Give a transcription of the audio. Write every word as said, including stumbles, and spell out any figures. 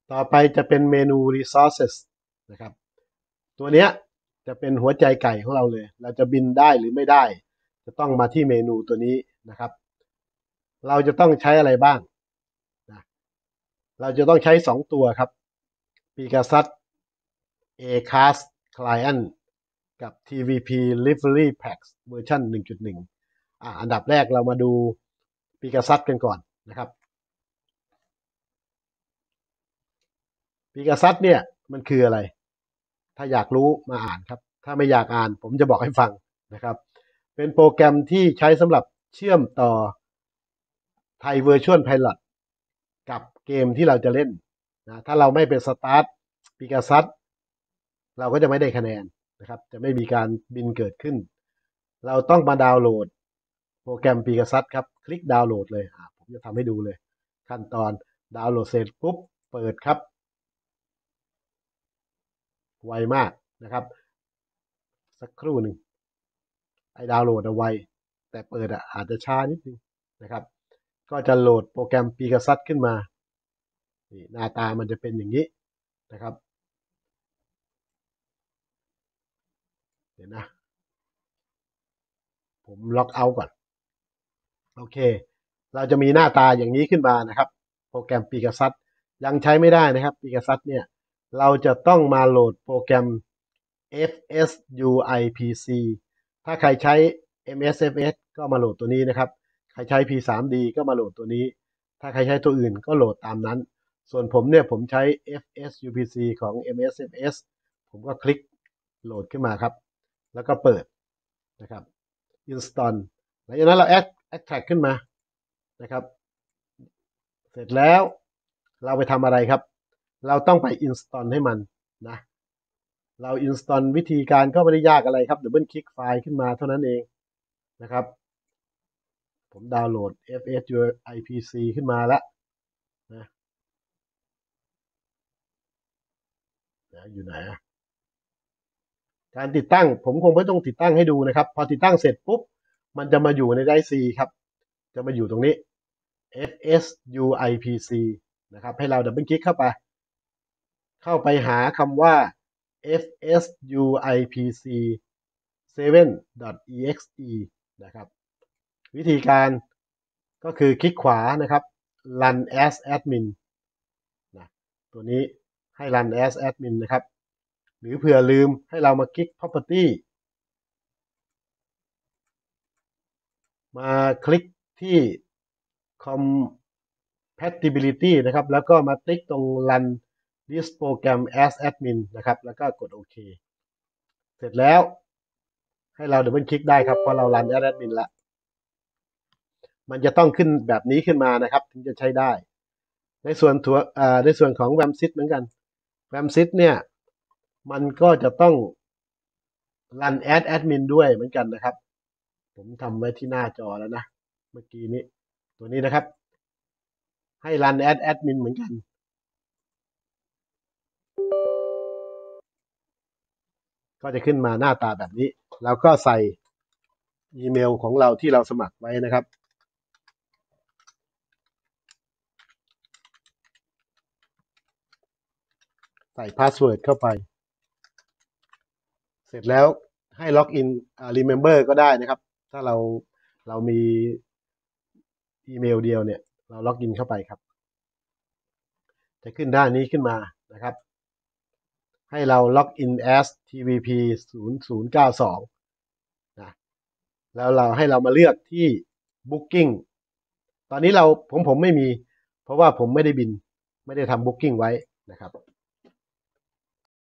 ต่อไปจะเป็นเมนู resources นะครับตัวเนี้ยจะเป็นหัวใจไก่ของเราเลยเราจะบินได้หรือไม่ได้จะต้องมาที่เมนูตัวนี้นะครับเราจะต้องใช้อะไรบ้างนะเราจะต้องใช้สองตัวครับ Pegasus A-Cast Client กับ ที วี พี Livery Packs เวอร์ชัน หนึ่งจุดหนึ่ง อ่าอันดับแรกเรามาดู Pegasus กันก่อนนะครับ Pegasus เนี่ยมันคืออะไรถ้าอยากรู้มาอ่านครับถ้าไม่อยากอ่านผมจะบอกให้ฟังนะครับเป็นโปรแกรมที่ใช้สำหรับเชื่อมต่อ Thai Virtual Pilot กับเกมที่เราจะเล่นนะถ้าเราไม่เป็น Start Pegasus เราก็จะไม่ได้คะแนนนะครับจะไม่มีการบินเกิดขึ้นเราต้องมาดาวน์โหลดโปรแกรม Pegasus ครับคลิกดาวน์โหลดเลยผมจะทำให้ดูเลยขั้นตอนดาวน์โหลดเสร็จปุ๊บเปิดครับไวมากนะครับสักครู่หนึ่งไอ้ดาวน์โหลดเอาไวแต่เปิดอ่ะอาจจะช้านิดนึงนะครับก็จะโหลดโปรแกรม Pegasus ขึ้นมานี่หน้าตามันจะเป็นอย่างนี้นะครับเดี๋ยวนะผมล็อกเอาท์ก่อนโอเคเราจะมีหน้าตาอย่างนี้ขึ้นมานะครับโปรแกรม Pegasus ยังใช้ไม่ได้นะครับ Pegasus เนี่ยเราจะต้องมาโหลดโปรแกรม เอฟ เอส ยู ไอ พี ซี ถ้าใครใช้ เอ็ม เอส เอฟ เอส ก็มาโหลดตัวนี้นะครับใครใช้ พี ทรี ดี ก็มาโหลดตัวนี้ถ้าใครใช้ตัวอื่นก็โหลดตามนั้นส่วนผมเนี่ยผมใช้ เอฟ เอส ยู พี ซี ของ เอ็ม เอส เอฟ เอส ผมก็คลิกโหลดขึ้นมาครับแล้วก็เปิดนะครับ install หลังจากนั้นเรา add extract ขึ้นมานะครับเสร็จแล้วเราไปทำอะไรครับเราต้องไป install ให้มันนะเรา install วิธีการก็ไม่ได้ยากอะไรครับ double click ไฟล์ขึ้นมาเท่านั้นเองนะครับผมดาวน์โหลด เอฟ เอส ยู ไอ พี ซี ขึ้นมาแล้วนะอยู่ไหนอะการติดตั้งผมคงไม่ต้องติดตั้งให้ดูนะครับพอติดตั้งเสร็จปุ๊บมันจะมาอยู่ในไดรฟ์ C ครับจะมาอยู่ตรงนี้ เอฟ เอส ยู ไอ พี ซี นะครับให้เราดับเบิลคลิกเข้าไปเข้าไปหาคำว่า เอฟ เอส ยู ไอ พี ซี เซเว่น ดอท อี เอ็กซ์ อี นะครับวิธีการก็คือคลิกขวานะครับ run as admin นะตัวนี้ให้ run as admin นะครับหรือเผื่อลืมให้เรามาคลิก property มาคลิกที่ compatibility นะครับแล้วก็มาติ๊กตรง run this program as admin นะครับแล้วก็กดโอเคเสร็จแล้วให้เราดับเบิลคลิกได้ครับเพราะเรา run as admin ละมันจะต้องขึ้นแบบนี้ขึ้นมานะครับถึงจะใช้ได้ในส่วนตัวในส่วนของ แวม ซิต เหมือนกัน แวม ซิต เนี่ยมันก็จะต้อง run as admin ด้วยเหมือนกันนะครับผมทำไว้ที่หน้าจอแล้วนะเมื่อกี้นี้ตัวนี้นะครับให้ run as admin เหมือนกันก็จะขึ้นมาหน้าตาแบบนี้แล้วก็ใส่อีเมลของเราที่เราสมัครไว้นะครับใส่พาสเวิร์ดเข้าไปเสร็จแล้วให้ล็อกอิน remember ก็ได้นะครับถ้าเราเรามีอีเมลเดียวเนี่ยเราล็อกอินเข้าไปครับจะขึ้นด้านนี้ขึ้นมานะครับให้เราล็อกอิน as ที วี พี ศูนย์ ศูนย์ เก้า สองนะแล้วเราให้เรามาเลือกที่ booking ตอนนี้เราผมผมไม่มีเพราะว่าผมไม่ได้บินไม่ได้ทำ booking ไว้นะครับ